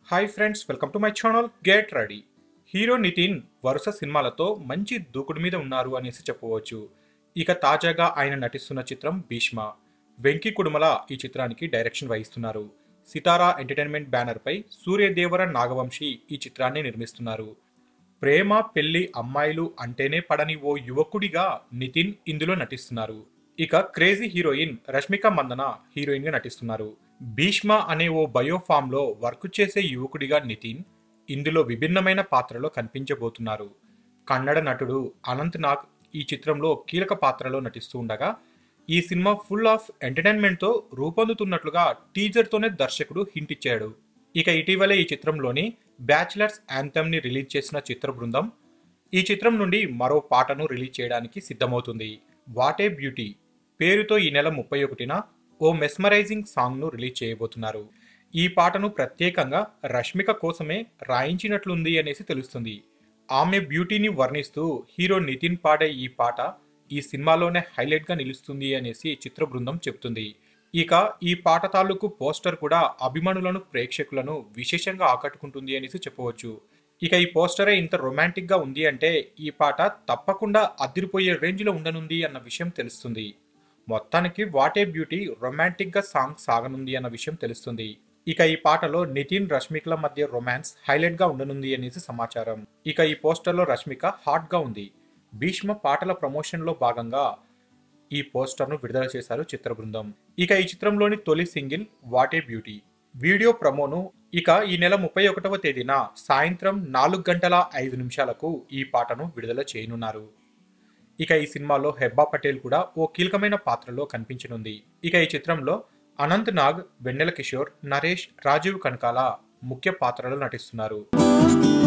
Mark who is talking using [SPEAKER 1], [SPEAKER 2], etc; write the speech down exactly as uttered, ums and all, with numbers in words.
[SPEAKER 1] Hi friends, welcome to my channel. Get ready. Hero Nithin వరుస సినిమాలతో మంచి దూకుడు మీద ఉన్నారు అనేసి చెప్పవచ్చు. ఇక తాజాగా ఆయన నటిస్తున్న చిత్రం భీష్మ. వెంకీ కుడుమల ఈ చిత్రానికి డైరెక్షన్ వహిస్తున్నారు. సితారా ఎంటర్టైన్మెంట్ బ్యానర్ పై సూర్యదేవర నాగవంశీ ఈ చిత్రాన్ని నిర్మిస్తున్నారు. ప్రేమ పెళ్లి అమ్మాయిలు అంటేనే పడని ఓ యువకుడిగా నితిన్ ఇందులో నటిస్తున్నారు. ఇక crazy heroine Rashmika Mandanna heroine గా నటిస్తున్నారు. భీష్మ అనే ఓ బయోఫామ్ లో వర్క్ చేసే యువకుడిగా నితిన్ ఇందులో విభిన్నమైన పాత్రలో కనిపించబోతున్నారు. కన్నడ నటుడు అనంత్ నాగ్ ఈ చిత్రంలో కీలక పాత్రలో నటిస్తూ ఉండగా ఈ సినిమా ఫుల్ ఆఫ్ ఎంటర్టైన్మెంట్ తో రూపొందుతున్నట్లుగా టీజర్ తోనే దర్శకుడు హింట్ ఇచ్చాడు. ఇక ఇటీవలే ఈ చిత్రంలోని బ్యాచిలర్స్ యాంథమ్ ని రిలీజ్ చేసిన చిత్ర బృందం ఈ చిత్రం నుండి మరో పాటను రిలీజ్ చేయడానికి సిద్ధమవుతుంది. వాట్ ఏ బ్యూటీ పేరుతో ఈ నెల ముప్పై ఒకటిన ఓ మెస్మరైజింగ్ సాంగ్ ను రిలీజ్ చేయబోతున్నారు. ఈ పాటను ప్రత్యేకంగా రష్మిక కోసమే రాయించినట్లుంది అనేసి తెలుస్తుంది. ఆమె బ్యూటీని వర్ణిస్తూ హీరో నితిన్ పాడే ఈ పాట ఈ సినిమాలోనే హైలైట్ గా నిలుస్తుంది అనేసి చిత్ర బృందం చెబుతుంది. ఇక ఈ పాట తాలూకు పోస్టర్ కూడా అభిమానులను ప్రేక్షకులను విశేషంగా ఆకట్టుకుంటుంది అనేసి చెప్పవచ్చు. ఇక ఈ పోస్టరే ఇంత రొమాంటిక్ గా ఉంది అంటే ఈ పాట తప్పకుండా అదిరిపోయే రేంజ్ లో ఉండనుంది అన్న విషయం తెలుస్తుంది. మొత్తానికి వాట్ ఏ బ్యూటీ రొమాంటిక్ గా సాంగ్ సాగనుంది అన్న విషయం తెలుస్తుంది. ఇక ఈ పాటలో నితిన్ రష్మికల మధ్య రొమాన్స్ హైలైట్ గా ఉండనుంది అనేసి సమాచారం. ఇక ఈ పోస్టర్ లో రష్మిక హాట్ గా ఉంది. భీష్మ పాటల ప్రమోషన్ లో భాగంగా ఈ పోస్టర్ ను విడుదల చేశారు చిత్ర బృందం. ఇక ఈ చిత్రంలోని తొలి single what a beauty video ప్రమోను ఇక ఈ నెల ముప్పై ఒకటవ తేదీన సాయంత్రం నాలుగు గంటల ఐదు నిమిషాలకు ఈ పాటను విడుదల చేయనున్నారు. ఇక ఈ సినిమాలో హెబ్బా పటేల్ కూడా ఓ కీలకమైన పాత్రలో కనిపించనుంది. ఇక ఈ చిత్రంలో అనంత్ నాగ్, వెన్నెల కిషోర్, నరేష్, రాజీవ్ కనకాల ముఖ్య పాత్రలో నటిస్తున్నారు.